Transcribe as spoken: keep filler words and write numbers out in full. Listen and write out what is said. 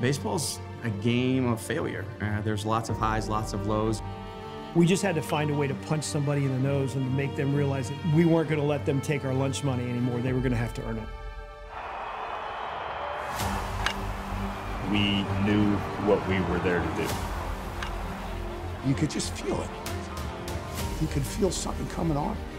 Baseball's a game of failure. Uh, there's lots of highs, lots of lows. We just had to find a way to punch somebody in the nose and to make them realize that we weren't going to let them take our lunch money anymore. They were going to have to earn it. We knew what we were there to do. You could just feel it. You could feel something coming on.